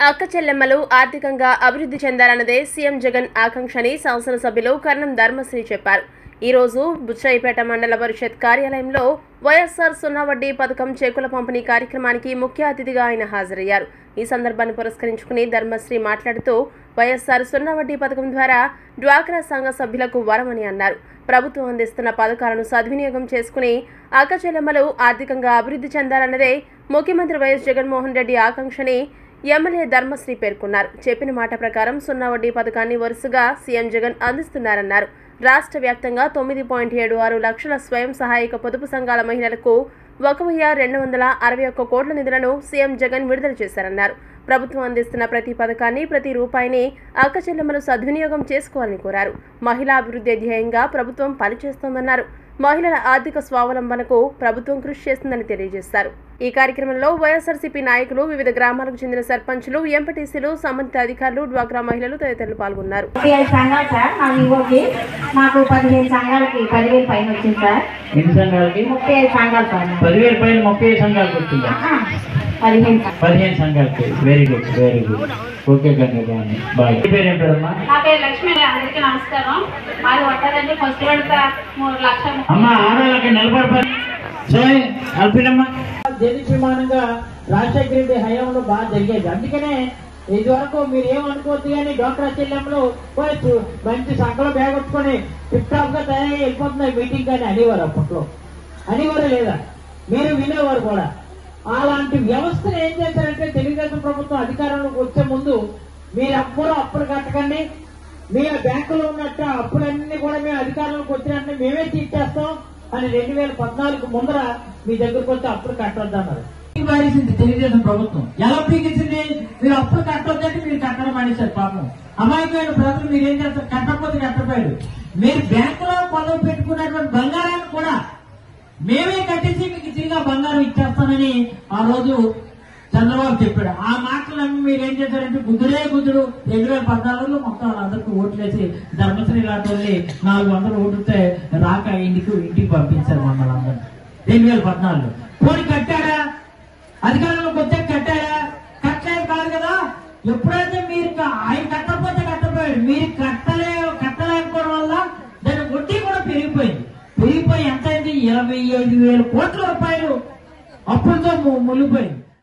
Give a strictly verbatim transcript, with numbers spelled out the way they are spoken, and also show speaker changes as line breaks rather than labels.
అక్క చెల్లెమ్మలు ఆర్థికంగా అభివృద్ధి చెందాలన్నదే సీఎం జగన్ ఆకాంక్షని శాసనసభ్యులు కర్ణం ధర్మశ్రీ చెప్పారు. ఈ రోజు బుచ్చయ్యపేట మండల పరిషత్ కార్యాలయంలో వైఎస్ఆర్ సున్నా వడ్డీ పథకం చెక్కుల పంపిణీ కార్యక్రమానికి ముఖ్య అతిథిగా ఆయన హాజరయ్యారు. ఈ సందర్భాన్ని పురస్కరించుకుని ధర్మశ్రీ మాట్లాడుతూ వైఎస్ఆర్ సున్నా వడ్డీ పథకం ద్వారా డ్వాక్రా సంఘ సభ్యులకు వరమని అన్నారు. ప్రభుత్వం అందిస్తున్న పథకాలను సద్వినియోగం చేసుకుని అక్క చెల్లెమ్మలు ఆర్థికంగా అభివృద్ధి చెందాలన్నదే ముఖ్యమంత్రి వైఎస్ జగన్మోహన్ రెడ్డి ఆకాంక్షని ఎమ్మెల్యే ధర్మశ్రీ పేర్కొన్నారు. చెప్పిన మాట ప్రకారం సున్నా వడ్డీ పథకాన్ని వరుసగా సీఎం జగన్ అందిస్తున్నారన్నారు. రాష్ట్ర వ్యాప్తంగా తొమ్మిది పాయింట్ ఏడు ఆరు లక్షల స్వయం సహాయక పొదుపు సంఘాల మహిళలకు ఒక వెయ్యి రెండు వందల అరవై ఒక్క కోట్ల నిధులను సీఎం జగన్ విడుదల చేశారన్నారు. ప్రభుత్వం అందిస్తున్న ప్రతి పథకాన్ని ప్రతి రూపాయిని అక్క చెల్లెమ్మలు సద్వినియోగం చేసుకోవాలని కోరారు. మహిళా అభివృద్ధి ధ్యేయంగా ప్రభుత్వం పనిచేస్తోందన్నారు. మహిళల ఆర్థిక స్వావలంబనకు ప్రభుత్వం కృషి చేస్తుందని తెలియజేశారు. ఈ కార్యక్రమంలో వైఎస్ఆర్సీపీ నాయకులు, వివిధ గ్రామాలకు చెందిన సర్పంచులు, ఎంపీటీసీలు, సంబంధిత అధికారులు, డ్వాక్రా మహిళలు తదితరులు పాల్గొన్నారు.
పదిహేను సంఘాలకి very good very good okay కన్యగాని బాయ్. పేరు ఏం పేరమ్మా?
నా పేరు లక్ష్మి. అందరికీ నమస్కారం. మాది వడ్డదండి ఫస్ట్ విడత మూడు లక్షలు.
అమ్మా ఆడవాళ్ళకి నలభై నలభైమ్మా జనిమానంగా రాజశేఖర రెడ్డి హయాంలో బాగా జరిగేది. అందుకనే ఇది వరకు మీరు ఏమనుకోవద్దు కానీ డాక్టర్ చెల్లెమ్మలు మంచి సంఖ్యలో బ్యాగొట్టుకొని టిప్ టాప్ గా తయారై వెళ్ళిపోతున్నాయి మీటింగ్ కానీ అనేవారు. అప్పట్లో అనేవారు లేదా? మీరు వినేవారు కూడా. అలాంటి వ్యవస్థను ఏం చేశారంటే తెలుగుదేశం ప్రభుత్వం అధికారంలోకి వచ్చే ముందు మీరు అప్పులు అప్పులు కట్టకండి, మీ బ్యాంకులో ఉన్నట్టు అప్పులన్నీ కూడా మేము అధికారంలోకి వచ్చినట్టు మేమే తీర్చేస్తాం అని రెండు వేల పద్నాలుగు ముందర మీ దగ్గరకు వచ్చి అప్పులు కట్టొద్దన్నారు. మానేసింది తెలుగుదేశం ప్రభుత్వం. ఎలా పీకించింది? మీరు అప్పులు కట్టొద్దంటే మీరు కట్టడం మానేశారు. పాపం అమాయకమైన ప్రజలు మీరు ఏం చేస్తారు? కట్టకపోతే కట్టపోయాడు. మీరు బ్యాంకులో పొలం పెట్టుకున్నటువంటి బంగారాన్ని కూడా మేమే కట్టేసి మీకు తిరిగా బంగారం ఇచ్చేస్తానని ఆ రోజు చంద్రబాబు చెప్పాడు. ఆ మాటలు మీరు ఏం చేశారంటే గుద్దుడే గుద్దుడు రెండు వేల పద్నాలుగులో మొత్తం వాళ్ళందరికీ ఓట్లేసి ధర్మశ్రీ లాంటి వాళ్ళని నాలుగు వందలు ఓటుతే రాక ఇంటికి ఇంటికి పంపించారు మమ్మల్ని అందరూ రెండు వేల పద్నాలుగులో. పోనీ కట్టాడా? అధికారంలోకి వచ్చే కట్టాడా? కట్టలేదు కాదు కదా. ఎప్పుడైతే మీరు ఆయన కట్టకపోతే కట్టపోయాడు. మీరు కట్టలే కట్టలేకపోవడం వల్ల దాని వడ్డీ కూడా పెరిగిపోయింది. పెరిగిపోయి ఎంత అయింది? ఇరవై ఐదు వేల కోట్ల రూపాయలు అప్పులతో మునిగిపోయింది.